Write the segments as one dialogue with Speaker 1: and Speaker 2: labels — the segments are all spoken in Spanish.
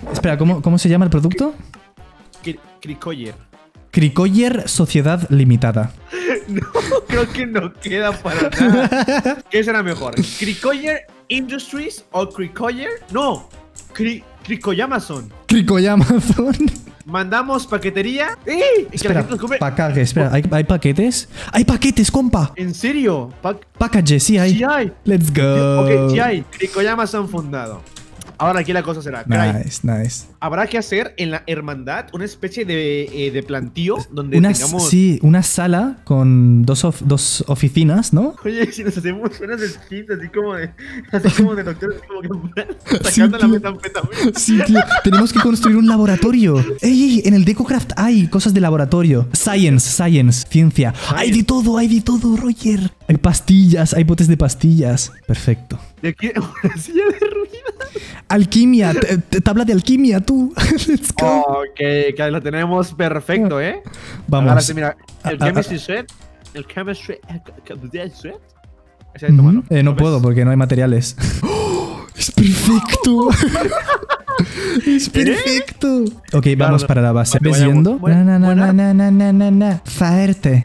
Speaker 1: Espera, ¿cómo se llama el producto?
Speaker 2: Cricoyer.
Speaker 1: Cricoyer Sociedad Limitada.
Speaker 2: No, creo que no queda para nada. ¿Qué será mejor? ¿Cricoyer Industries o Cricoyer? No, Cricoyamazon.
Speaker 1: Cricoyamazon.
Speaker 2: Mandamos paquetería. ¡Ey!
Speaker 1: Espera, pacaje, espera, ¿hay paquetes? ¡Hay paquetes, compa!
Speaker 2: ¿En serio?
Speaker 1: Packages, sí hay.
Speaker 2: Sí hay.
Speaker 1: Let's go.
Speaker 2: Ok, sí hay. Cricoyamazon fundado. Ahora aquí la cosa será,
Speaker 1: nice.
Speaker 2: habrá que hacer en la hermandad una especie de plantío donde tengamos...
Speaker 1: Sí, una sala con dos oficinas, ¿no?
Speaker 2: Oye, si nos hacemos unas skins así como de doctores, como que sacando la metanfetamina.
Speaker 1: Sí, tío, tenemos que construir un laboratorio. Ey, en el DecoCraft hay cosas de laboratorio. Science, ciencia. Hay de todo, Roger. Hay pastillas, hay botes de pastillas. Perfecto.
Speaker 2: De aquí, una silla de ruinas.
Speaker 1: Alquimia, tabla de alquimia, tú. Let's go.
Speaker 2: Ok, que lo tenemos perfecto, ¿eh?
Speaker 1: Vamos.
Speaker 2: Ahora sí, mira, el chemistry set. El chemistry set. Ese tómalo.
Speaker 1: No puedo porque no hay materiales. ¡Oh! ¡Es perfecto! ¡Es perfecto! Ok, vamos para la base. ¿Ves yendo? Faerte.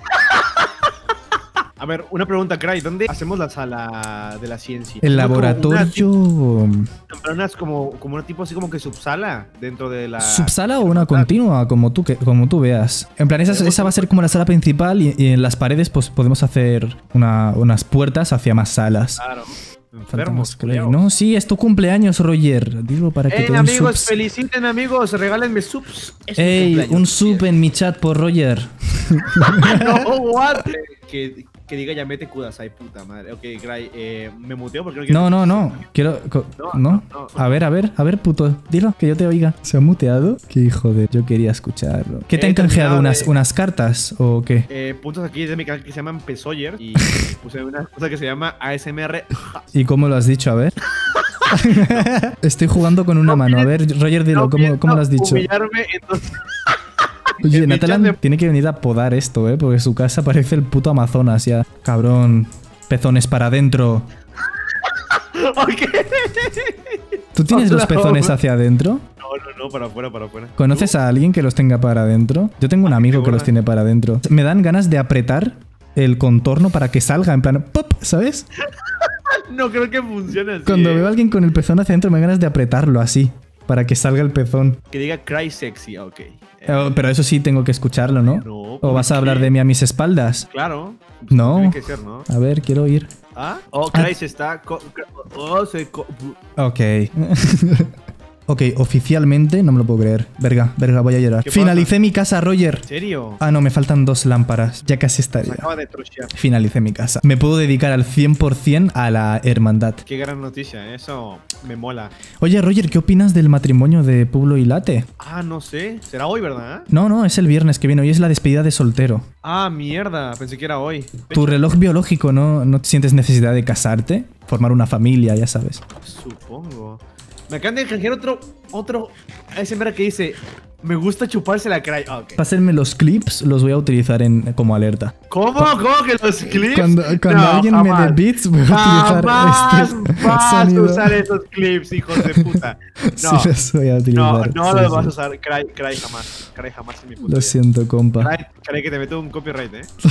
Speaker 2: A ver, una pregunta, Cray. ¿Dónde hacemos la sala de la ciencia?
Speaker 1: El laboratorio.
Speaker 2: Como una tipo así como que subsala dentro de la...
Speaker 1: ¿Subsala o una continua? Como tú veas. En plan, esa va a ser como la sala principal y en las paredes pues podemos hacer unas puertas hacia más salas.
Speaker 2: Claro. Enfermos,
Speaker 1: no, sí, es tu cumpleaños, Roger. Digo para que te den
Speaker 2: amigos,
Speaker 1: subs.
Speaker 2: feliciten, amigos, regálenme subs.
Speaker 1: Ey, un sub en mi chat por Roger.
Speaker 2: No, what? Que diga Yamete Kudasai, puta madre. Ok, Cray, me muteo porque no quiero...
Speaker 1: No. Quiero... No. A ver, puto. Dilo, que yo te oiga. ¿Se ha muteado? Qué hijo de... Yo quería escucharlo. ¿Qué te han canjeado? ¿Unas cartas o qué?
Speaker 2: Puntos aquí de mi canal que se llaman Pesoyer. Y puse una cosa que se llama ASMR.
Speaker 1: ¿Y cómo lo has dicho? A ver. Estoy jugando con una mano. A ver, Roger, dilo. ¿Cómo lo has dicho?
Speaker 2: Humillarme, entonces...
Speaker 1: Oye, Natalan tiene que venir a podar esto, porque su casa parece el puto Amazonas ya. Cabrón. Pezones para adentro.
Speaker 2: Ok.
Speaker 1: ¿Tú tienes los pezones hacia adentro?
Speaker 2: No, para afuera.
Speaker 1: ¿Conoces a alguien que los tenga para adentro? Yo tengo un amigo que los tiene para adentro. Me dan ganas de apretar el contorno para que salga en plan ¡pop! ¿Sabes?
Speaker 2: No creo que funcione así.
Speaker 1: Cuando veo a alguien con el pezón hacia adentro me dan ganas de apretarlo así. Para que salga el pezón.
Speaker 2: Que diga cry sexy, ok.
Speaker 1: Pero eso sí tengo que escucharlo, ¿no?
Speaker 2: No.
Speaker 1: ¿O vas a hablar de mí a mis espaldas?
Speaker 2: Claro.
Speaker 1: No.
Speaker 2: Tiene que ser, ¿no?
Speaker 1: A ver, quiero oír.
Speaker 2: ¿Ah? Oh, Cry se está...
Speaker 1: Ok. Ok, oficialmente no me lo puedo creer. Verga, voy a llorar. Finalicé mi casa, Roger.
Speaker 2: ¿En serio?
Speaker 1: Ah, no, me faltan 2 lámparas. Ya casi estaría.
Speaker 2: Se acaba de trushear.
Speaker 1: Finalicé mi casa. Me puedo dedicar al 100% a la hermandad.
Speaker 2: Qué gran noticia, eso me mola.
Speaker 1: Oye, Roger, ¿qué opinas del matrimonio de Publo y Late?
Speaker 2: Ah, no sé. Será hoy, ¿verdad?
Speaker 1: No, es el viernes que viene. Hoy es la despedida de soltero.
Speaker 2: Ah, mierda. Pensé que era hoy.
Speaker 1: Tu reloj biológico, ¿no sientes necesidad de casarte? Formar una familia, ya sabes.
Speaker 2: Supongo. Me acaban de canjear otro ASMR que dice: me gusta chuparse la Cry. Ah, okay.
Speaker 1: Pásenme los clips, los voy a utilizar como alerta.
Speaker 2: ¿Cómo que los clips?
Speaker 1: Cuando alguien me dé beats, voy a utilizar
Speaker 2: vas a usar esos clips, hijos de puta. No,
Speaker 1: sí los voy a utilizar.
Speaker 2: No los vas a usar. Cry jamás. Cry jamás en mi puta vida.
Speaker 1: Lo siento, compa.
Speaker 2: Cry que te meto un copyright,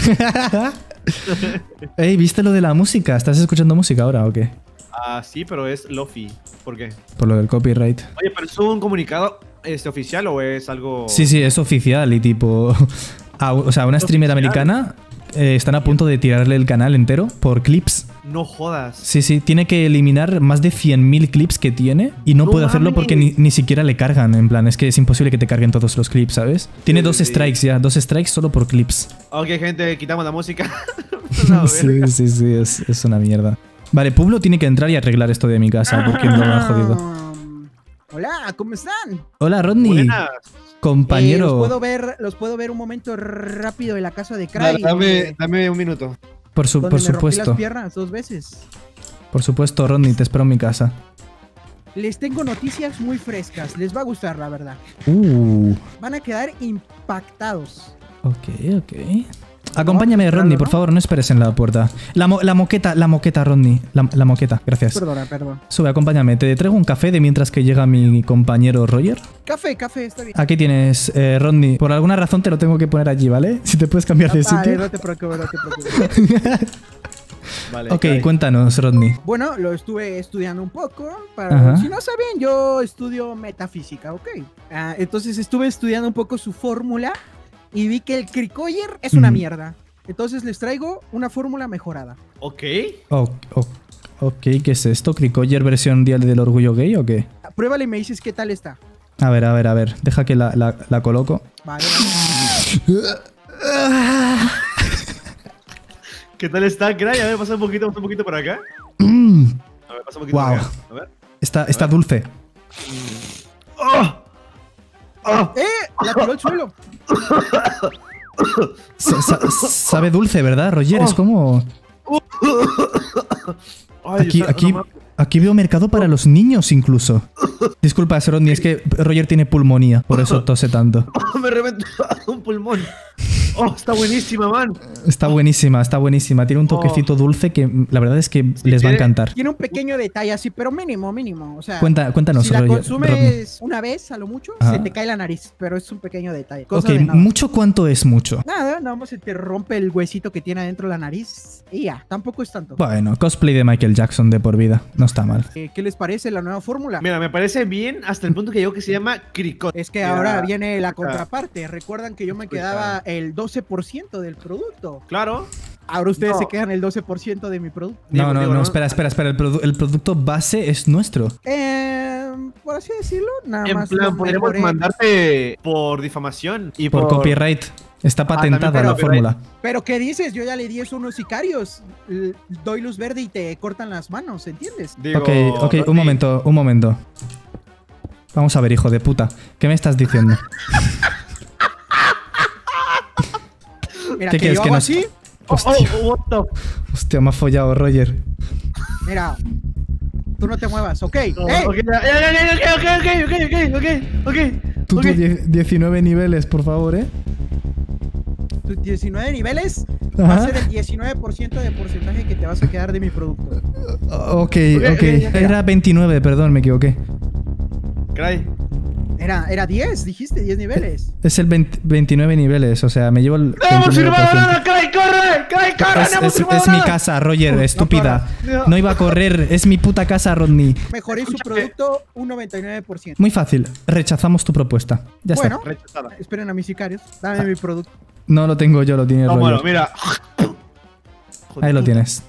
Speaker 1: Ey, ¿viste lo de la música? ¿Estás escuchando música ahora o qué?
Speaker 2: Ah, sí, pero es Lofi. ¿Por qué?
Speaker 1: Por lo del copyright.
Speaker 2: Oye, ¿pero es un comunicado oficial o es algo...?
Speaker 1: Sí, es oficial y tipo... o sea, una streamer americana están a punto de tirarle el canal entero por clips.
Speaker 2: No jodas.
Speaker 1: Sí, tiene que eliminar más de 100.000 clips que tiene y no puede hacerlo porque ni siquiera le cargan. En plan, es que es imposible que te carguen todos los clips, ¿sabes? Tiene 2 strikes ya, 2 strikes solo por clips.
Speaker 2: Ok, gente, quitamos la música.
Speaker 1: Sí, es una mierda. Vale, Publo tiene que entrar y arreglar esto de mi casa porque me lo ha jodido.
Speaker 3: Hola, ¿cómo están?
Speaker 1: Hola, Rodney.
Speaker 2: Buenas.
Speaker 1: Compañero.
Speaker 3: Los puedo ver un momento rápido en la casa de Cry.
Speaker 2: Dame un minuto.
Speaker 1: Por supuesto.
Speaker 3: Me rompí las piernas 2 veces.
Speaker 1: Por supuesto, Rodney, te espero en mi casa.
Speaker 3: Les tengo noticias muy frescas. Les va a gustar, la verdad. Van a quedar impactados.
Speaker 1: Ok. Acompáñame, Rodney, por favor, no esperes en la puerta. La moqueta, Rodney. La moqueta, gracias.
Speaker 3: Perdona, perdón.
Speaker 1: Sube, acompáñame. Te traigo un café de mientras que llega mi compañero Roger.
Speaker 3: Café, está bien.
Speaker 1: Aquí tienes, Rodney. Por alguna razón te lo tengo que poner allí, ¿vale? Si te puedes cambiar de sitio.
Speaker 3: No te preocupes.
Speaker 2: Vale,
Speaker 1: Ok,
Speaker 2: Kai.
Speaker 1: cuéntanos, Rodney.
Speaker 3: Bueno, lo estuve estudiando un poco.
Speaker 1: Ajá.
Speaker 3: Si no saben, yo estudio metafísica, ¿ok? Entonces estuve estudiando un poco su fórmula y vi que el Cricoyer es una mierda. Entonces les traigo una fórmula mejorada.
Speaker 2: Ok.
Speaker 1: Ok, ¿qué es esto? ¿Cricoyer versión Día del Orgullo Gay o qué?
Speaker 3: Pruébala y me dices qué tal está.
Speaker 1: A ver. Deja que la coloco.
Speaker 3: Vale.
Speaker 2: ¿Qué tal está, Cray? A ver, pasa un poquito por acá.
Speaker 1: Mm,
Speaker 2: A ver, pasa un poquito
Speaker 1: Wow.
Speaker 2: por acá. A ver.
Speaker 1: está dulce.
Speaker 2: ¡Oh! ¡Oh!
Speaker 3: La tiró al suelo.
Speaker 1: Sabe dulce, ¿verdad, Roger? Es como...
Speaker 2: Ay,
Speaker 1: Aquí veo mercado para los niños incluso. Disculpa, Rodney, es que Roger tiene pulmonía, por eso tose tanto.
Speaker 2: me reventó un pulmón. Oh, está buenísima, man.
Speaker 1: Está buenísima. Tiene un toquecito dulce que la verdad es que les va a encantar.
Speaker 3: Tiene un pequeño detalle así, pero mínimo. O sea,
Speaker 1: Cuéntanos,
Speaker 3: si la
Speaker 1: Rodney.
Speaker 3: consumes una vez a lo mucho,
Speaker 1: Ajá.
Speaker 3: se te cae la nariz, pero es un pequeño detalle.
Speaker 1: Ok,
Speaker 3: Cosa de nada.
Speaker 1: ¿mucho cuánto es mucho?
Speaker 3: Nada más se te rompe el huesito que tiene adentro la nariz y ya, tampoco es tanto.
Speaker 1: Bueno, cosplay de Michael Jackson de por vida. No está mal.
Speaker 3: ¿Qué les parece la nueva fórmula?
Speaker 2: Mira, me parece bien hasta el punto que digo que se llama Cricot.
Speaker 3: Es que
Speaker 2: Mira,
Speaker 3: ahora viene la contraparte. Recuerdan que yo me
Speaker 2: Escucha.
Speaker 3: quedaba el 12% del producto.
Speaker 2: Claro.
Speaker 3: Ahora ustedes
Speaker 2: No.
Speaker 3: se quedan el 12% de mi producto.
Speaker 1: No, espera. El producto base es nuestro.
Speaker 3: Por así decirlo, nada
Speaker 2: En
Speaker 3: más.
Speaker 2: plan,
Speaker 3: lo
Speaker 2: podríamos
Speaker 3: mejoré.
Speaker 2: mandarte por difamación y
Speaker 1: Por copyright. Está patentada
Speaker 2: también
Speaker 1: la
Speaker 2: por copyright.
Speaker 1: fórmula.
Speaker 3: Pero ¿qué dices? Yo ya le di eso a unos sicarios. Doy luz verde y te cortan las manos, ¿entiendes?
Speaker 2: Digo,
Speaker 1: Ok, un
Speaker 2: Rodney,
Speaker 1: momento. Vamos a ver, hijo de puta. ¿Qué me estás diciendo?
Speaker 3: Mira,
Speaker 1: ¿Qué
Speaker 3: que
Speaker 1: quieres
Speaker 3: yo
Speaker 1: que
Speaker 3: hago
Speaker 1: nos-
Speaker 3: así.
Speaker 2: What the...
Speaker 1: Hostia, me ha follado, Roger.
Speaker 3: Mira. Tú no te muevas, ¿ok?
Speaker 2: Oh,
Speaker 3: ¡Ey!
Speaker 2: ok, ok.
Speaker 1: Tú
Speaker 2: Ok.
Speaker 1: 19 niveles, por favor, ¿eh?
Speaker 3: Tus 19 niveles va a
Speaker 1: Ajá.
Speaker 3: ser el 19% de porcentaje que te vas a quedar de mi producto.
Speaker 1: Ok.
Speaker 2: ya.
Speaker 1: Era 29, perdón, me equivoqué.
Speaker 2: Cray.
Speaker 3: Era 10, dijiste, 10 niveles.
Speaker 1: Es el 29 niveles, o sea, me llevo el
Speaker 2: ¡No hemos firmado
Speaker 1: 29%.
Speaker 2: nada! ¡Cray, corre! ¡Cray, corre! ¡No hemos firmado
Speaker 1: Es mi
Speaker 2: nada!
Speaker 1: casa, Roger, estúpida.
Speaker 2: no.
Speaker 1: No iba a correr, es mi puta casa, Rodney.
Speaker 3: Mejoré su
Speaker 2: Escúchame.
Speaker 3: producto un 99%.
Speaker 1: Muy fácil, rechazamos tu propuesta. Ya
Speaker 3: Bueno,
Speaker 1: está.
Speaker 2: Rechazada.
Speaker 3: esperen a mis sicarios. Dame mi producto.
Speaker 1: No lo tengo yo, lo tiene
Speaker 2: No, bueno,
Speaker 1: Roger.
Speaker 2: mira.
Speaker 1: Ahí lo tienes.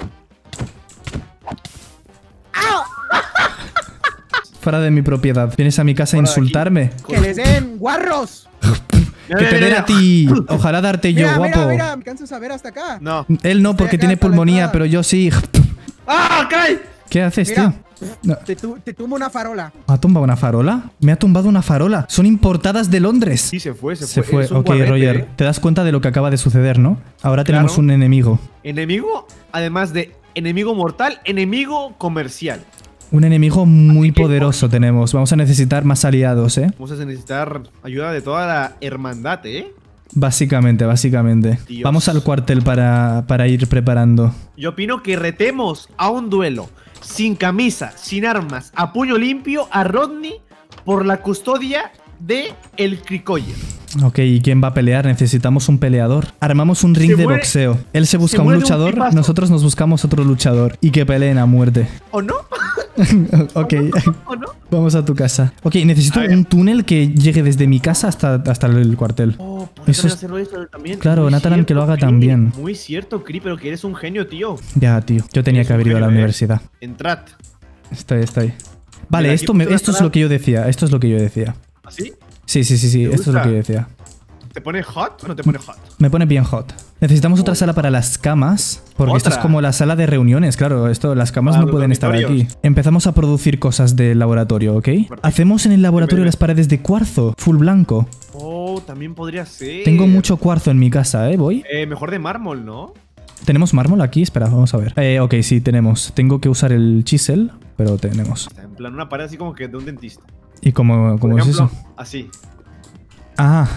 Speaker 1: Fuera de mi propiedad. ¿Vienes a mi casa a
Speaker 2: Fuera de aquí.
Speaker 1: insultarme?
Speaker 3: ¡Que les den guarros!
Speaker 1: Que te den a ti. Ojalá darte yo,
Speaker 3: Mira,
Speaker 1: guapo.
Speaker 3: mira, me cansas a ver hasta acá.
Speaker 2: No.
Speaker 1: Él no, porque
Speaker 3: acá
Speaker 1: tiene
Speaker 3: hasta la
Speaker 1: pulmonía,
Speaker 3: entrada.
Speaker 1: pero yo sí.
Speaker 2: ¡Ah, Cray!
Speaker 1: ¿Qué haces,
Speaker 3: Mira.
Speaker 1: tío? No.
Speaker 3: Te tumbo una farola.
Speaker 1: ¿Me ha tumbado una farola? Me ha tumbado una farola. Son importadas de Londres.
Speaker 2: Sí, se fue.
Speaker 1: Se fue.
Speaker 2: Es un
Speaker 1: Ok,
Speaker 2: guarrete,
Speaker 1: Roger.
Speaker 2: ¿eh?
Speaker 1: Te das cuenta de lo que acaba de suceder, ¿no? Ahora tenemos
Speaker 2: Claro.
Speaker 1: un enemigo.
Speaker 2: Enemigo, además de enemigo mortal, enemigo comercial.
Speaker 1: Un enemigo muy poderoso tenemos. Vamos a necesitar más aliados, ¿eh?
Speaker 2: Vamos a necesitar ayuda de toda la hermandad, ¿eh?
Speaker 1: Básicamente.
Speaker 2: Dios.
Speaker 1: Vamos al cuartel para ir preparando.
Speaker 2: Yo opino que retemos a un duelo sin camisa, sin armas, a puño limpio a Rodney por la custodia de el Cricoyer.
Speaker 1: Ok, ¿y quién va a pelear? Necesitamos un peleador. Armamos un ring
Speaker 2: Se
Speaker 1: de
Speaker 2: muere-
Speaker 1: boxeo. Él se busca un
Speaker 2: muere un
Speaker 1: luchador,
Speaker 2: tipazo.
Speaker 1: nosotros nos buscamos otro luchador. Y que peleen a muerte.
Speaker 2: ¿O no?
Speaker 1: Ok,
Speaker 2: ¿O no?
Speaker 1: vamos a tu casa. Ok, necesito
Speaker 2: A ver.
Speaker 1: un túnel que llegue desde mi casa hasta el cuartel.
Speaker 2: Oh, ¿por
Speaker 1: Eso
Speaker 2: qué
Speaker 1: es-
Speaker 2: hacerlo eso también?
Speaker 1: Claro,
Speaker 2: Muy
Speaker 1: Natalan, que lo haga
Speaker 2: Cri.
Speaker 1: también.
Speaker 2: Muy cierto, Cri, pero que eres un genio, tío.
Speaker 1: Ya, tío. Yo tenía
Speaker 2: Eres
Speaker 1: que
Speaker 2: un
Speaker 1: haber ido a la
Speaker 2: genio, ¿eh?
Speaker 1: universidad.
Speaker 2: Entrad.
Speaker 1: Estoy. Vale,
Speaker 2: Mira,
Speaker 1: esto,
Speaker 2: aquí puse
Speaker 1: esto es
Speaker 2: Natalan.
Speaker 1: lo que yo decía. Esto es lo que yo decía.
Speaker 2: ¿Así?
Speaker 1: Sí,
Speaker 2: ¿Te
Speaker 1: esto es lo
Speaker 2: gusta?
Speaker 1: que yo decía.
Speaker 2: ¿Te pone hot o no te pone hot?
Speaker 1: Me pone bien hot. Necesitamos otra sala para las camas, porque esta es
Speaker 2: ¿Otra?
Speaker 1: como la sala de reuniones, claro, las camas
Speaker 2: Para
Speaker 1: no
Speaker 2: los
Speaker 1: pueden estar aquí.
Speaker 2: dormitorios.
Speaker 1: Empezamos a producir cosas del laboratorio, ¿ok? Hacemos en el laboratorio
Speaker 2: Ven.
Speaker 1: las paredes de cuarzo, full blanco.
Speaker 2: Oh, también podría ser.
Speaker 1: Tengo mucho cuarzo en mi casa, ¿eh? ¿Voy?
Speaker 2: Mejor de mármol, ¿no?
Speaker 1: ¿Tenemos mármol aquí? Espera, vamos a ver. Ok, sí, tenemos. Tengo que usar el chisel, pero tenemos.
Speaker 2: En plan, una pared así como que de un dentista.
Speaker 1: ¿Y cómo
Speaker 2: Por
Speaker 1: es
Speaker 2: ejemplo,
Speaker 1: eso?
Speaker 2: así.
Speaker 1: Ah,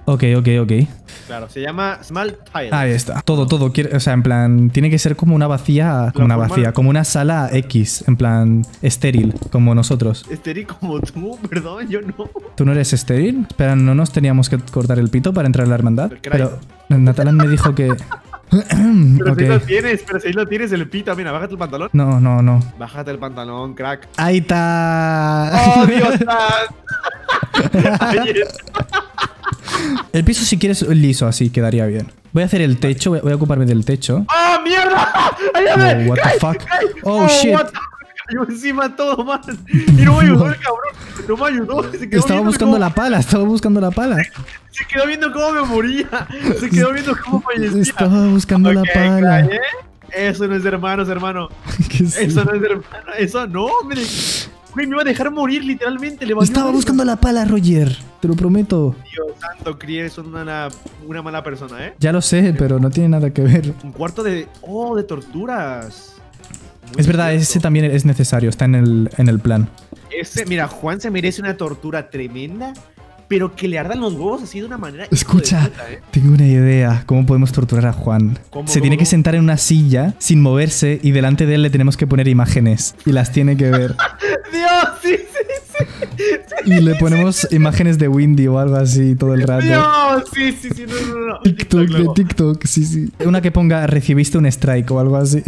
Speaker 1: Ok.
Speaker 2: Claro, se llama Small Tile.
Speaker 1: Ahí está. Todo. O sea, en plan, tiene que ser como una vacía. Como una sala X. En plan, estéril, como nosotros.
Speaker 2: Estéril como tú, perdón, yo no.
Speaker 1: ¿Tú no eres estéril? Espera, ¿no nos teníamos que cortar el pito para entrar a la hermandad? Pero Natalan me dijo que...
Speaker 2: Pero
Speaker 1: Ok.
Speaker 2: si ahí lo tienes el pito, mira, bájate el pantalón.
Speaker 1: No.
Speaker 2: Bájate el pantalón, crack.
Speaker 1: Ahí está.
Speaker 2: ¡Oh, Dios santo! Ahí está.
Speaker 1: El piso si quieres liso, así quedaría bien. Voy a hacer el techo, voy a ocuparme del techo.
Speaker 2: ¡Oh, mierda! ¡Ayúdame!
Speaker 1: Oh, what the fuck? Oh, shit.
Speaker 2: Yo encima todo mal. Y no me ayudó el cabrón. No me ayudó. Se quedó
Speaker 1: Estaba
Speaker 2: viendo
Speaker 1: buscando
Speaker 2: cómo-
Speaker 1: la pala.
Speaker 2: Se quedó viendo cómo me moría. Se quedó viendo cómo fallecía.
Speaker 1: Estaba buscando la
Speaker 2: Ok,
Speaker 1: pala.
Speaker 2: cray, ¿eh? Eso no es de hermanos, hermano.
Speaker 1: Que sí.
Speaker 2: Eso no es de hermano. Eso no, hombre. Güey, me iba a dejar morir literalmente. Le valió
Speaker 1: Estaba
Speaker 2: verga.
Speaker 1: buscando la pala, Roger. Te lo prometo.
Speaker 2: Dios santo, Cri, eres una mala persona, ¿eh?
Speaker 1: Ya lo sé, pero no tiene nada que ver.
Speaker 2: Un cuarto de... Oh, de torturas. Muy
Speaker 1: Es verdad,
Speaker 2: cierto.
Speaker 1: ese también es necesario, está en el plan.
Speaker 2: Mira, Juan se merece una tortura tremenda, pero que le ardan los huevos así de una manera... hijo
Speaker 1: Escucha,
Speaker 2: de puta, ¿eh?
Speaker 1: tengo una idea. ¿Cómo podemos torturar a Juan?
Speaker 2: ¿Cómo,
Speaker 1: Se tiene que sentar en una silla sin moverse y delante de él le tenemos que poner imágenes y las tiene que ver.
Speaker 2: Dios, sí.
Speaker 1: Y le ponemos imágenes de Windy o algo así todo el rato.
Speaker 2: Dios, sí, no.
Speaker 1: TikTok de
Speaker 2: luego.
Speaker 1: TikTok, sí. Una que ponga recibiste un strike o algo así.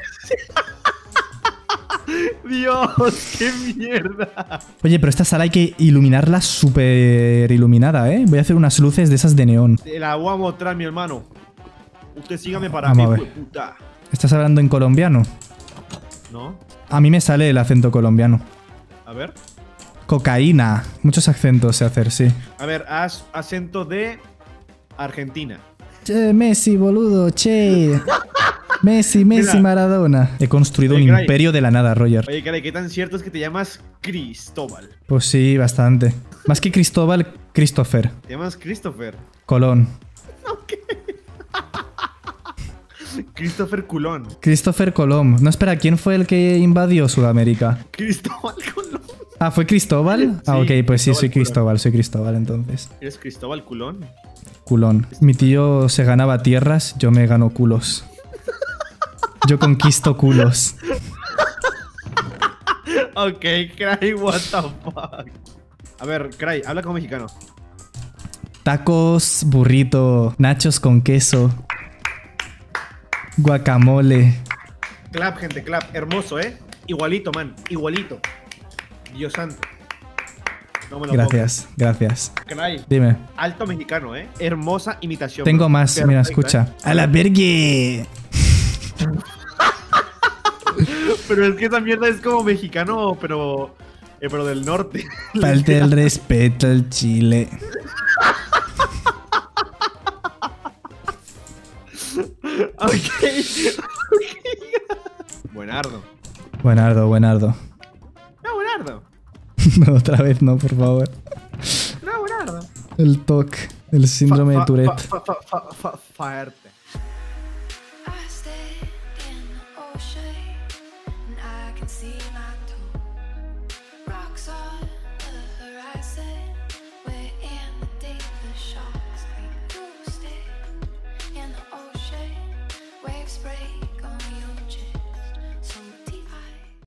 Speaker 2: Dios, qué mierda.
Speaker 1: Oye, pero esta sala hay que iluminarla súper iluminada, ¿eh? Voy a hacer unas luces de esas de neón.
Speaker 2: Te la voy a mostrar, mi hermano. Usted sígame para
Speaker 1: Vamos
Speaker 2: mí,
Speaker 1: a ver.
Speaker 2: hijo de puta.
Speaker 1: ¿Estás hablando en colombiano?
Speaker 2: ¿No?
Speaker 1: A mí me sale el acento colombiano.
Speaker 2: A ver.
Speaker 1: Cocaína. Muchos acentos sé hacer, sí.
Speaker 2: A ver, haz acento de Argentina.
Speaker 1: Che, Messi, boludo, che. Messi,
Speaker 2: Mira.
Speaker 1: Maradona. He construido
Speaker 2: Oye,
Speaker 1: un
Speaker 2: Cray.
Speaker 1: imperio de la nada, Roger.
Speaker 2: Oye, caray, ¿qué tan cierto es que te llamas Cristóbal?
Speaker 1: Pues sí, bastante. Más que Cristóbal, Christopher.
Speaker 2: Te llamas Christopher.
Speaker 1: Colón.
Speaker 2: Christopher Culón.
Speaker 1: Christopher Colón. No, espera, ¿quién fue el que invadió Sudamérica?
Speaker 2: Cristóbal Culón.
Speaker 1: Ah, ¿fue Cristóbal? Ah,
Speaker 2: Sí,
Speaker 1: ok, pues sí, soy
Speaker 2: Cristóbal
Speaker 1: soy Cristóbal entonces.
Speaker 2: ¿Eres Cristóbal Culón?
Speaker 1: Culón. Mi tío se ganaba tierras, yo me gano culos. Yo conquisto culos.
Speaker 2: Ok, Cray, what the fuck. A ver, Cray, habla como mexicano.
Speaker 1: Tacos, burrito, nachos con queso, guacamole.
Speaker 2: Clap, gente, clap. Hermoso, ¿eh? Igualito, man. Igualito. Dios santo. No me lo
Speaker 1: Gracias.
Speaker 2: puedo. Cray,
Speaker 1: Dime.
Speaker 2: alto mexicano, ¿eh? Hermosa imitación.
Speaker 1: Tengo
Speaker 2: bro.
Speaker 1: más, mira,
Speaker 2: Perfecta,
Speaker 1: escucha.
Speaker 2: ¿eh?
Speaker 1: ¡A la vergue!
Speaker 2: Pero es que esa mierda es como mexicano, pero del norte.
Speaker 1: Falta el respeto al chile.
Speaker 2: Ok. Buenardo.
Speaker 1: Buenardo.
Speaker 2: No, Buenardo.
Speaker 1: No, otra vez no, por favor.
Speaker 2: No, Buenardo.
Speaker 1: El TOC, el síndrome de Tourette.
Speaker 2: Fuerte.
Speaker 4: I stand in the ocean and I can see